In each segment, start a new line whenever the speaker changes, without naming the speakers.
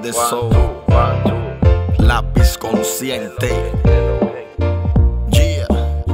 the soul. Lápiz consciente. Yeah.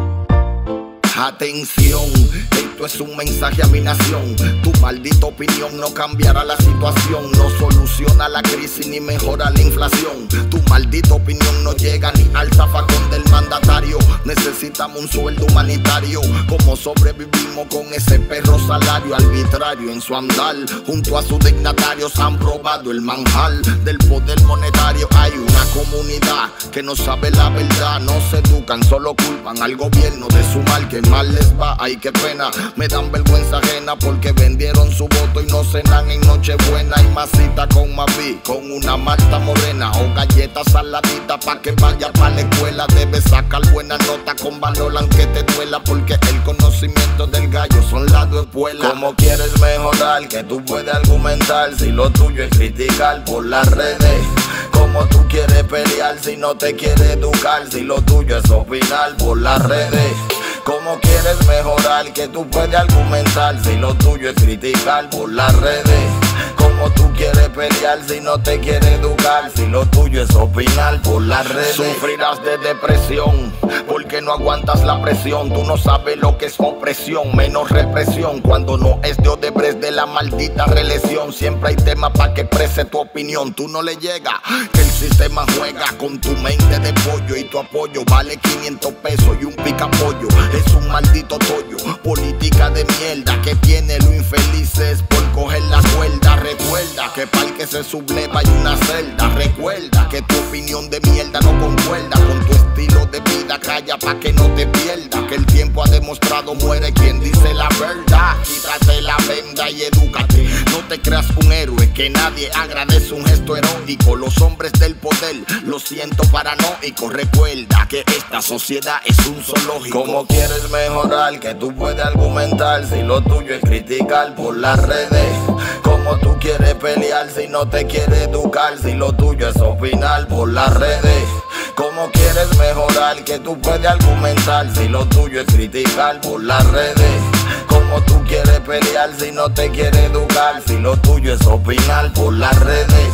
Atención, esto es un mensaje a mi nación. Tu maldita opinión no cambiará la situación, no soluciona la crisis ni mejora la inflación. Tu maldita opinión no llega ni al zafacón del mandatario. Necesitamos un sueldo humanitario. ¿Cómo sobrevivimos con ese perro salario arbitrario en su andar? Junto a sus dignatarios han probado el manjar del poder monetario. Hay una comunidad que no sabe la verdad, no se educan, solo culpan al gobierno de su mal, que mal les va. Ay, qué pena, me dan vergüenza ajena porque vendieron su voto y no cenan en Nochebuena. Y masita con maví, con una malta morena o galletas saladitas pa' que vaya pa' la escuela. Debes sacar buena nota con valor aunque te duela, porque el conocimiento del gallo son las dos espuelas. ¿Cómo quieres mejorar? Que tú puedes argumentar si lo tuyo es criticar por las redes. ¿Cómo tú quieres pelear si no te quieres educar? Si lo tuyo es opinar por las redes. ¿Cómo quieres mejorar? Que tú puedes argumentar si lo tuyo es criticar por las redes. ¿Cómo tú quieres pelear si no te quieres educar? Si lo tuyo es opinar por las redes. Sufrirás de depresión porque no aguantas la presión. Tú no sabes lo que es opresión, menos represión. Cuando no es de Odebrecht, de la maldita reelección. Siempre hay tema para que exprese tu opinión. Tú no le llegas, que el sistema juega con tu mente de pollo. Y tu apoyo vale 500 pesos y un picapollo es un maldito tollo. Política de mierda que tiene lo infelices por coger la cuerda. Recuerda que para el que se subleva hay una celda. Recuerda que tu opinión de mierda no concuerda con tu estilo de vida. Calla pa' que no te pierdas, que el tiempo ha demostrado muere quien dice la verdad. Quítate la venda y edúcate. No te creas un héroe, que nadie agradece un gesto heroico. Los hombres del poder, lo siento paranoico. Recuerda que esta sociedad es un zoológico. ¿Cómo quieres mejorar? Que tú puedes argumentar si lo tuyo es criticar por las redes. ¿Cómo tú quieres pelear si no te quieres educar? Si lo tuyo es opinar por las redes. ¿Cómo quieres mejorar? Que tú puedes argumentar si lo tuyo es criticar por las redes. ¿Cómo tú quieres pelear si no te quieres educar? Si lo tuyo es opinar por las redes.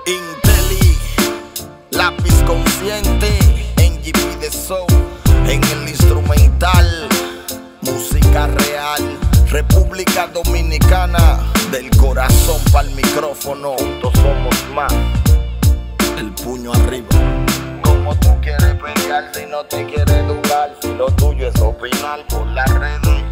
Inteli, lápiz consciente, NGP the soul, en el instrumental, música real, República Dominicana, del corazón pa'l micrófono. Juntos somos más, el puño arriba. ¿Cómo tú quieres pelear si no te quieres educar? Si lo tuyo es opinar por las redes.